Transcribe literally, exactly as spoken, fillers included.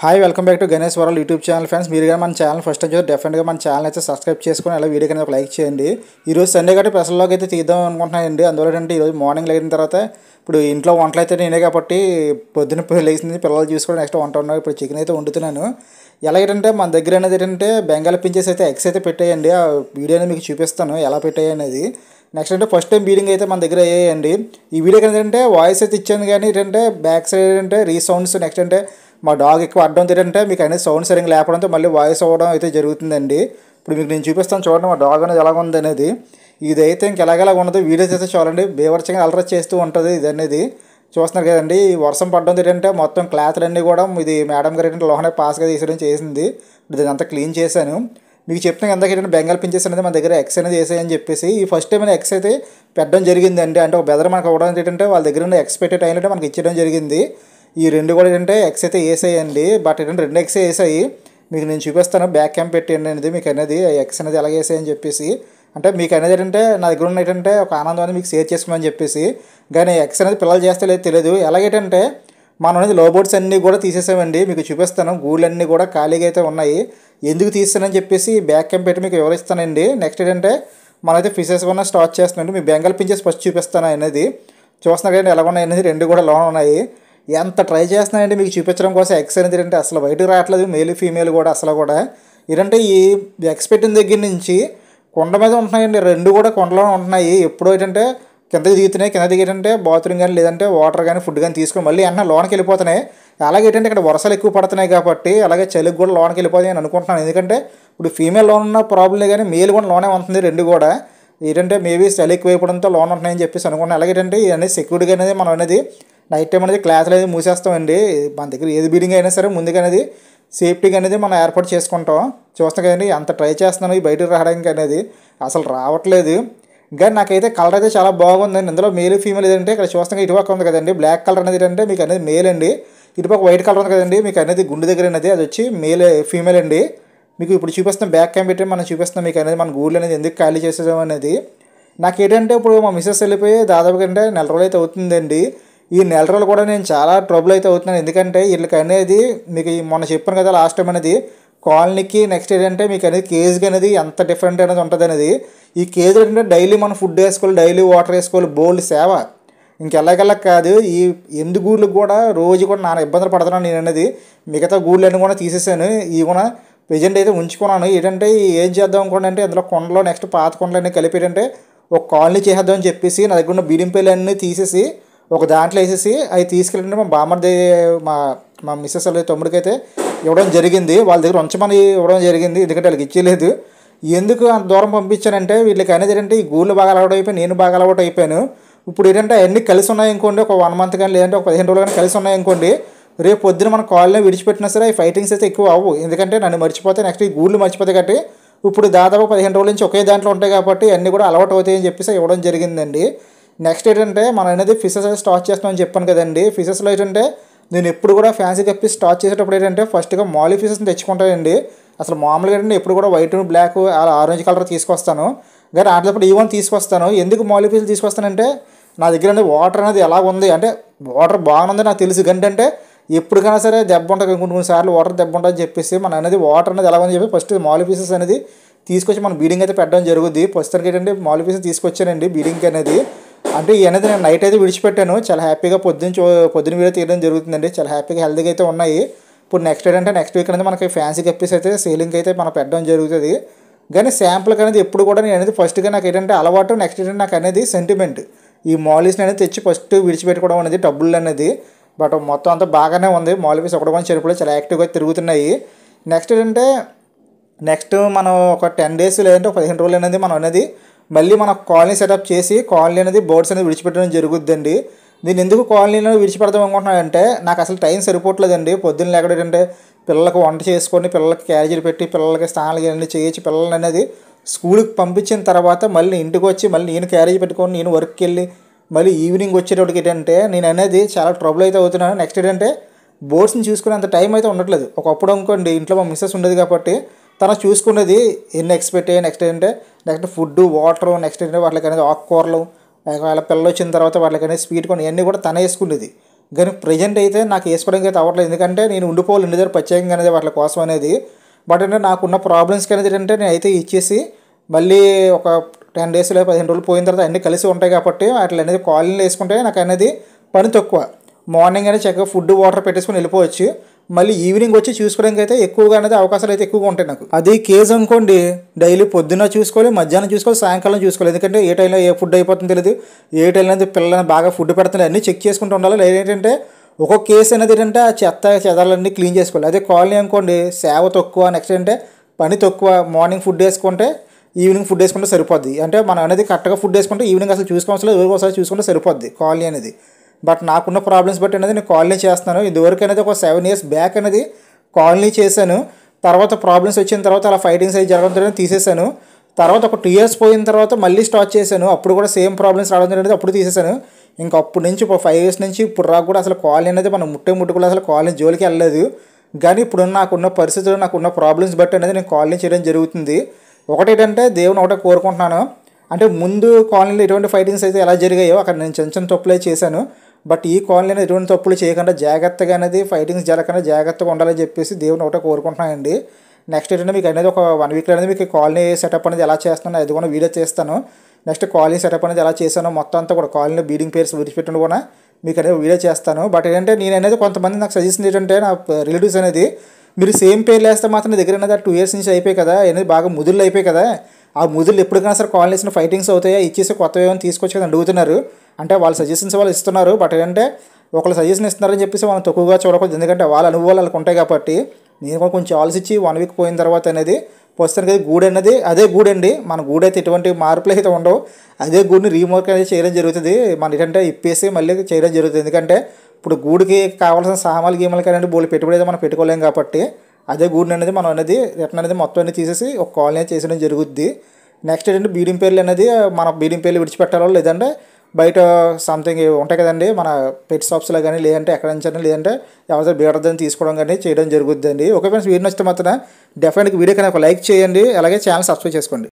Hi welcome back to Ganesh world YouTube channel friends. మీరు కానీ మన ఛానల్ ఫస్ట్ టైం చూస్తే డెఫినెట్గా మన ఛానల్ అయితే సబ్స్క్రైబ్ చేసుకొని అలా వీడియో కింద ఒక లైక్ చేయండి. ఈరోజు సండే కాబట్టి స్పెషల్లోకి అయితే తీద్దాం అనుకుంటున్నానండి. అందువల్ల అంటే ఈరోజు మార్నింగ్ లేచిన తర్వాత ఇప్పుడు ఇంట్లో వంటలు అయితే నేనే కాబట్టి పొద్దున్న లేచింది పిల్లలు చూసుకొని నెక్స్ట్ వంట ఉన్నాను. ఇప్పుడు చికెన్ అయితే వండుతున్నాను. ఎలాగంటే మన దగ్గర అనేది ఏంటంటే బెంగాల్ పించెస్ అయితే ఎగ్స్ అయితే పెట్టాయండి. ఆ వీడియో అనేది మీకు చూపిస్తాను ఎలా పెట్టాయి అనేది. నెక్స్ట్ అంటే ఫస్ట్ టైం బీడింగ్ అయితే మన దగ్గర అయ్యాయండి. ఈ వీడియోకి ఏంటంటే వాయిస్ అయితే ఇచ్చాను కానీ ఏంటంటే బ్యాక్ సైడ్ అంటే రీసౌండ్స్ నెక్స్ట్ అంటే మా డాగ్ ఎక్కువ అడ్డం తింటే మీకు అనేది సౌండ్ సరిగ్గా లేకపోవడంతో మళ్ళీ వాయిస్ అవ్వడం అయితే జరుగుతుందండి. ఇప్పుడు మీకు నేను చూపిస్తాను చూడండి మా డాగ్ అనేది ఎలాగ ఉంది అనేది. ఇదైతే ఇంక ఎలాగెలాగ ఉండదు వీడియోస్ అయితే చూడండి బేవర్చంగా అలరా చేస్తూ ఉంటుంది. ఇది అనేది చూస్తున్నారు కదండి. ఈ వర్షం పడడం ఏంటంటే మొత్తం క్లాత్లన్నీ కూడా ఇది మేడం గారు ఏంటంటే లోహనే పాస్గా తీసడం చేసింది. ఇప్పుడు ఇదంతా క్లీన్ చేశాను. మీకు చెప్తున్నాను ఎందాక ఏంటంటే బెంగాల్ పించెస్ అనేది మన దగ్గర ఎక్స్ అనేది వేసాయని చెప్పేసి ఈ ఫస్ట్ టైం అనేది ఎక్స్ అయితే పెట్టడం జరిగిందండి. అంటే ఒక బెదర్ మనకు అవ్వడం ఏంటంటే వాళ్ళ దగ్గర ఉన్న ఎక్స్ పెట్టే టైంలో మనకి ఇచ్చడం జరిగింది. ఈ రెండు కూడా ఏంటంటే ఎక్స్ అయితే వేసాయండి. బట్ ఏంటంటే రెండు ఎక్స్ వేసాయి. మీకు నేను చూపిస్తాను బ్యాక్ క్యాంప్ పెట్టండి అనేది మీకు అనేది ఎక్స్ అనేది ఎలా వేసాయని చెప్పేసి. అంటే మీకు అనేది ఏంటంటే నా దగ్గర ఉన్న ఏంటంటే ఒక ఆనందం అనేది మీకు షేర్ చేసుకోమని చెప్పేసి. కానీ ఎక్స్ అనేది పిల్లలు చేస్తే లేదు తెలియదు. ఎలాగేంటంటే మనం అనేది లో బోర్డ్స్ అన్నీ కూడా తీసేసామండి. మీకు చూపిస్తాను గూళ్ళన్నీ కూడా ఖాళీగా అయితే ఉన్నాయి. ఎందుకు తీస్తానని చెప్పేసి బ్యాక్ క్యాంప్ పెట్టి మీకు వివరిస్తానండి. నెక్స్ట్ ఏంటంటే మనమైతే ఫిషెస్ కూడా స్టార్ట్ చేస్తున్నాండి. మీ బెంగాల్ పించెస్ ఫస్ట్ చూపిస్తాను అనేది. చూస్తున్నారు కానీ ఎలా ఉన్నాయి అనేది రెండు కూడా లోన్ ఉన్నాయి. ఎంత ట్రై చేస్తున్నానంటే మీకు చూపించడం కోసం ఎక్స్ అనేది ఏంటంటే అసలు బయటకు రావట్లేదు. మేల్ ఫీమేల్ కూడా అసలు కూడా ఏంటంటే ఈ ఎక్స్ పెట్టిన దగ్గర నుంచి కొండ మీద ఉంటున్నాయండి. రెండు కూడా కొండలో ఉంటున్నాయి. ఎప్పుడో ఏంటంటే కిందకి దిగుతున్నాయి. కింద దిగేటంటే బాత్రూమ్ కానీ లేదంటే వాటర్ కానీ ఫుడ్ కానీ తీసుకొని మళ్ళీ అన్న లోనికి వెళ్ళిపోతున్నాయి. అలాగే ఏంటంటే ఇక్కడ వర్షాలు ఎక్కువ పడుతున్నాయి కాబట్టి అలాగే చలికి కూడా లోనికి వెళ్ళిపోతాయి అని అనుకుంటున్నాను. ఎందుకంటే ఇప్పుడు ఫీమేల్ లోన్ ఉన్న ప్రాబ్లమే కానీ మేల్ కూడా లోనే ఉంటుంది. రెండు కూడా ఏంటంటే మేబీ చలి ఎక్కువ అయిపోవడంతో లోన్ ఉంటున్నాయని చెప్పేసి అనుకుంటున్నాను. అలాగే ఏంటంటే అనేది సెక్యూరిటీ అనేది మనం అనేది నైట్ టైం అనేది క్లాత్లు అనేది మూసేస్తామండి. మన దగ్గర ఏది బీడింగ్ అయినా సరే ముందుగా అనేది సేఫ్టీగా అనేది మనం ఏర్పాటు చేసుకుంటాం. చూస్తాం కదండి అంత ట్రై చేస్తున్నాను ఈ బయటకు రావడానికి అనేది అసలు రావట్లేదు. కానీ నాకైతే కలర్ అయితే చాలా బాగుందండి. ఇందులో మేల్ ఫీమేల్ ఏదంటే ఇక్కడ చూస్తాం ఇటుపక్క ఉంది కదండి బ్లాక్ కలర్ అనేది ఏంటంటే మీకు అనేది మేల్ అండి. ఇటుపక్క వైట్ కలర్ ఉంది కదండి మీకు అనేది గుండె దగ్గర అనేది అది వచ్చి మేల్ ఫీమేల్ అండి. మీకు ఇప్పుడు చూపిస్తాం బ్యాక్ క్యాంప్ పెట్టి మనం చూపిస్తాం మీకు అనేది మన గూళ్ళు అనేది ఎందుకు ఖాళీ చేసేసాం అనేది. నాకు ఏంటంటే ఇప్పుడు మా మిస్సెస్ వెళ్ళిపోయి దాదాపుగా అంటే నెల రోజులు అయితే అవుతుందండి. ఈ నెల రోజులు కూడా నేను చాలా ట్రబుల్ అయితే అవుతున్నాను. ఎందుకంటే వీళ్ళకి అనేది మీకు మొన్న చెప్పాను కదా లాస్ట్ టైం అనేది కాలనీకి నెక్స్ట్ ఏంటంటే మీకు అనేది కేజ్కి అనేది ఎంత డిఫరెంట్ అనేది ఉంటుంది అనేది. ఈ కేజ్ ఏంటంటే డైలీ మనం ఫుడ్ వేసుకోవాలి, డైలీ వాటర్ వేసుకోవాలి, బోల్డ్ సేవ ఇంకెలాగెలా కాదు. ఈ ఎందు గూళ్ళకి కూడా రోజు కూడా నాన్న ఇబ్బందులు పడుతున్నాను నేను అనేది. మిగతా గూళ్ళు అన్నీ కూడా తీసేసాను. ఇవి కూడా ప్రజెంట్ అయితే ఉంచుకున్నాను. ఏంటంటే ఏం చేద్దాం అనుకోండి అంటే అందులో కొండలో నెక్స్ట్ పాత కొండలు అన్నీ కలిపి ఏంటంటే ఒక కాలనీ చేసేద్దామని చెప్పేసి నా దగ్గర ఉన్న బీడింగ్ పేలు అన్నీ తీసేసి ఒక దాంట్లో వేసేసి అవి తీసుకెళ్ళండి మా బామ్మర్ది మా మా మిస్సెస్ వాళ్ళ తమ్ముడికి అయితే ఇవ్వడం జరిగింది. వాళ్ళ దగ్గర ఉంచమని ఇవ్వడం జరిగింది. ఎందుకంటే వాళ్ళకి ఇచ్చేయలేదు. ఎందుకు అంత దూరం పంపించానంటే వీళ్ళకి అనేది ఏంటంటే ఈ గూళ్ళు బాగా అలవాటు అయిపోయి నేను బాగా అలవాటు అయిపోయాను. ఇప్పుడు ఏంటంటే అన్నీ కలిసి ఉన్నాయి అనుకోండి ఒక వన్ మంత్ కానీ లేదంటే ఒక పదిహేను రోజులు కానీ కలిసి ఉన్నాయి అనుకోండి రేపు పొద్దున మన కాలనీ విడిచిపెట్టినా సరే ఈ ఫైటింగ్స్ అయితే ఎక్కువ అవ్వవు. ఎందుకంటే నన్ను మర్చిపోతే నెక్స్ట్ ఈ గూళ్ళు మర్చిపోతాయి కాబట్టి ఇప్పుడు దాదాపు పదిహేను రోజుల నుంచి ఒకే దాంట్లో ఉంటాయి కాబట్టి అన్నీ కూడా అలవాటు అవుతాయని చెప్పేసి ఇవ్వడం జరిగిందండి. నెక్స్ట్ ఏంటంటే మనం అనేది ఫిషెస్ అయితే స్టార్ట్ చేస్తామని చెప్పాను కదండి. ఫిషెస్లో ఏంటంటే నేను ఎప్పుడు కూడా ఫ్యాన్సీ కప్పి స్టార్ట్ చేసేటప్పుడు ఏంటంటే ఫస్ట్గా మాలీ ఫిషెస్ని తెచ్చుకుంటానండి. అసలు మామూలుగా ఏంటంటే ఎప్పుడు కూడా వైట్ బ్లాక్ అలా ఆరెంజ్ కలర్ తీసుకొస్తాను. కానీ ఆటలప్పుడు ఈవెన్ తీసుకొస్తాను. ఎందుకు మాలీ ఫిషెస్ తీసుకొస్తానంటే నా దగ్గర అనేది వాటర్ అనేది ఎలా ఉంది అంటే వాటర్ బాగుంది నాకు తెలుసు. గంటే ఎప్పటికైనా సరే దెబ్బ ఉంటుంది కొన్ని కొన్నిసార్లు వాటర్ దెబ్బ ఉంటుందని చెప్పేసి మన అనేది వాటర్ అనేది ఎలా ఉందని చెప్పి ఫస్ట్ మాలీ ఫిషెస్ అనేది తీసుకొచ్చి మనం బీడింగ్ అయితే పెట్టడం జరుగుద్ది. ప్రస్తుతానికి ఏంటంటే మాలీ ఫిషెస్ తీసుకొచ్చానండి బీడింగ్ అనేది. అంటే ఈ అనేది నేను నైట్ అయితే విడిచిపెట్టాను. చాలా హ్యాపీగా పొద్దున్న పొద్దున్న వీడియో తీయడం జరుగుతుందండి. చాలా హ్యాపీగా హెల్తీగా అయితే ఉన్నాయి. ఇప్పుడు నెక్స్ట్ ఏంటంటే నెక్స్ట్ వీక్ అనేది మనకి ఫ్యాన్సీ కప్పీస్ అయితే సేలింగ్ అయితే మనం పెట్టడం జరుగుతుంది. కానీ శాంపుల్కి అనేది ఎప్పుడు కూడా నేను అనేది ఫస్ట్గా నాకు ఏంటంటే అలవాటు నెక్స్ట్ ఏంటంటే నాకు అనేది సెంటిమెంట్ ఈ మాలీస్ని అనేది తెచ్చి ఫస్ట్ విడిచిపెట్టుకోవడం అనేది డబ్బులు అనేది. బట్ మొత్తం అంతా బాగానే ఉంది. మాలీ ఫిష్ ఒకటి కొంచెం చెరుపులో చాలా యాక్టివ్గా తిరుగుతున్నాయి. నెక్స్ట్ ఏంటంటే నెక్స్ట్ మనం ఒక టెన్ డేస్ లేదంటే ఒక పదిహేను రోజులు అనేది మనం అనేది మళ్ళీ మన కాలనీ సెటప్ చేసి కాలనీ అనేది బోర్డ్స్ అనేది విడిచిపెట్టడం జరుగుద్దండి. దీన్ని ఎందుకు కాలనీలో విడిచిపెడదాం అనుకుంటున్నానంటే నాకు అసలు టైం సరిపోవట్లేదండి. పొద్దున్న లేకుండా ఏంటంటే పిల్లలకు వంట చేసుకొని పిల్లలకి క్యారేజీలు పెట్టి పిల్లలకి స్నానాలు అన్నీ చేయొచ్చు పిల్లలు అనేది స్కూల్కి పంపించిన తర్వాత మళ్ళీ ఇంటికి వచ్చి మళ్ళీ నేను క్యారేజీ పెట్టుకొని నేను వర్క్కి వెళ్ళి మళ్ళీ ఈవినింగ్ వచ్చేటప్పటికి ఏంటంటే నేను అనేది చాలా ట్రబుల్ అయితే అవుతున్నాను. నెక్స్ట్ ఏంటంటే బోర్డ్స్ని చూసుకునేంత టైం అయితే ఉండట్లేదు. ఒకప్పుడు అనుకోండి ఇంట్లో మా మిస్సెస్ ఉండేది కాబట్టి తను చూసుకునేది ఎన్ని ఎక్స్పెక్ట్ అయ్యాయి. నెక్స్ట్ ఏంటంటే నెక్స్ట్ ఫుడ్ వాటర్ నెక్స్ట్ ఏంటంటే వాటికి అనేది ఆకుకూరలు ఒకవేళ పిల్లలు వచ్చిన తర్వాత వాళ్ళకి అనేది స్వీట్ కొని ఇవన్నీ కూడా తనే వేసుకునేది. కానీ ప్రజెంట్ అయితే నాకు వేసుకోవడానికి అయితే అవ్వట్లేదు, ఎందుకంటే నేను ఉండిపోవాలి ఇంటి దగ్గర ప్రత్యేకంగా అనేది వాటి కోసం అనేది. బట్ అంటే నాకున్న ప్రాబ్లమ్స్కి అనేది ఏంటంటే నేను అయితే ఇచ్చేసి మళ్ళీ ఒక టెన్ డేస్ లేదా పదిహేను రోజులు పోయిన తర్వాత అన్నీ కలిసి ఉంటాయి కాబట్టి వాటి అనేది కాలనీలు వేసుకుంటే నాకు అనేది పని తక్కువ. మార్నింగ్ అనేది చక్కగా ఫుడ్ వాటర్ పెట్టేసుకుని వెళ్ళిపోవచ్చు, మళ్ళీ ఈవినింగ్ వచ్చి చూసుకోవడానికి అయితే ఎక్కువగా అనేది అవకాశాలు అయితే ఎక్కువగా ఉంటాయి నాకు. అది కేజ్ అనుకోండి, డైలీ పొద్దున్న చూసుకోవాలి, మధ్యాహ్నం చూసుకోవాలి, సాయంకాలం చూసుకోవాలి, ఎందుకంటే ఏ టైంలో ఏ ఫుడ్ అయిపోతుందో తెలియదు, ఏ టైంలో అనేది పిల్లలని బాగా ఫుడ్ పెడుతుంది అన్నీ చెక్ చేసుకుంటూ ఉండాలి. లేదంటే ఒక్కొక్క కేసు అనేది ఏంటంటే ఆ చెత్త చెదాలన్నీ క్లీన్ చేసుకోవాలి. అదే కాలనీ అనుకోండి సేవ తక్కువ, నెక్స్ట్ అంటే పని తక్కువ, మార్నింగ్ ఫుడ్ వేసుకుంటే ఈవినింగ్ ఫుడ్ వేసుకుంటే సరిపోద్ది. అంటే మనం అనేది కరెక్ట్గా ఫుడ్ వేసుకుంటే ఈవినింగ్ అసలు చూసుకోవాల్సిన రోజు ఒకసారి చూసుకుంటే సరిపోద్ది కాలనీ అనేది. బట్ నాకున్న ప్రాబ్లమ్స్ బట్టి అనేది నేను కాలనీ చేస్తున్నాను. ఇదివరకు అనేది ఒక సెవెన్ ఇయర్స్ బ్యాక్ అనేది కాలనీ చేశాను. తర్వాత ప్రాబ్లమ్స్ వచ్చిన తర్వాత అలా ఫైటింగ్స్ అవి జరగడం తీసేశాను. తర్వాత ఒక టూ ఇయర్స్ పోయిన తర్వాత మళ్ళీ స్టార్ట్ చేశాను, అప్పుడు కూడా సేమ్ ప్రాబ్లమ్స్ రావడం అనేది అప్పుడు తీసేశాను. ఇంకా అప్పటి నుంచి ఒక ఫైవ్ ఇయర్స్ నుంచి ఇప్పుడు రాకు కూడా అసలు కాలనీ అనేది మనం ముట్టే ముట్టుకులు అసలు కాలనీ జోలికి వెళ్ళలేదు. కానీ ఇప్పుడు నాకున్న పరిస్థితులు నాకున్న ప్రాబ్లమ్స్ బట్టి అనేది నేను కాలనీ చేయడం జరుగుతుంది. ఒకటేంటంటే దేవుని ఒకటే కోరుకుంటున్నాను, అంటే ముందు కాలనీలో ఎటువంటి ఫైటింగ్స్ అయితే ఎలా జరిగాయో అక్కడ నేను చిన్న చిన్న తప్పులే చేశాను. బట్ ఈ కాలనీలో ఎటువంటి తప్పులు చేయకుండా జాగ్రత్తగా అనేది ఫైటింగ్స్ జరగకుండా జాగ్రత్తగా ఉండాలని చెప్పేసి దేవుని ఒకటే కోరుకుంటున్నానండి. నెక్స్ట్ ఏంటంటే మీకు అనేది ఒక వన్ వీక్లో అనేది మీకు కాలనీ సెటప్ అనేది ఎలా చేస్తున్నానో అది కూడా వీడియో చేస్తాను. నెక్స్ట్ కాలనీ సెటప్ అనేది ఎలా చేశానో మొత్తం అంతా కూడా కాలనీ బీడింగ్ పేర్స్ విడిచిపెట్టడం కూడా మీకు అనేది వీడియో చేస్తాను. బట్ ఏంటంటే నేను అనేది కొంతమంది నాకు సజెషన్ ఏంటంటే నా రిలేటివ్స్ అనేది మీరు సేమ్ పేర్లు వేస్తే మాత్రం దగ్గర అనేది టూ ఇయర్స్ నుంచి అయిపోయి కదా, అనేది బాగా ముదుళ్ళు అయిపోయి కదా, ఆ ముదుళ్ళు ఎప్పటికైనా సరే కాలనీస్లో ఫైటింగ్స్ అవుతాయా, ఇచ్చేసి కొత్తవి ఏమైనా తీసుకొచ్చి కదా అడుగుతున్నారు. అంటే వాళ్ళ సజెషన్స్ వాళ్ళు ఇస్తున్నారు, బట్ ఏంటంటే ఒకళ్ళు సజెషన్ ఇస్తున్నారని చెప్పేసి మనం తక్కువగా చూడకూడదు, ఎందుకంటే వాళ్ళ అనుభవాలు వాళ్ళకి ఉంటాయి కాబట్టి. నేను కూడా కొంచెం ఆలోచించి వన్ వీక్ పోయిన తర్వాత అనేది ప్రస్తుతానికి అది గూడు అనేది అదే గూడండి, మన గూడు అయితే ఎటువంటి మార్పులు అయితే ఉండవు, అదే గూడిని రీమోర్క్ అనేది చేయడం జరుగుతుంది. మన ఏంటంటే ఇప్పేసి మళ్ళీ చేయడం జరుగుతుంది, ఎందుకంటే ఇప్పుడు గూడికి కావాల్సిన సామాన్లు గీమాలకి అనేది బోళ్ళు పెట్టుబడి అయితే మనం పెట్టుకోలేం కాబట్టి అదే గూడిని అనేది మనం అనేది రిటర్న్ అనేది మొత్తం అనేది తీసేసి ఒక కాలనీ చేసడం జరుగుద్ది. నెక్స్ట్ ఏంటంటే బీడింగ్ పేర్లు అనేది మన బీడింగ్ పేర్లు విడిచిపెట్టాలో, లేదంటే బయట సంథింగ్ ఉంటాయి కదండి మన పెట్ షాప్స్లో కానీ, లేదంటే ఎక్కడ నుంచి లేదంటే ఎవరితో బీడదని తీసుకోవడం కానీ చేయడం జరుగుద్ది అండి. ఓకే ఫ్రెండ్స్, వీడియో నచ్చితే మాత్రం డెఫినెట్గా వీడియో కానీ ఒక లైక్ చేయండి, అలాగే ఛానల్ సబ్స్క్రైబ్ చేసుకోండి.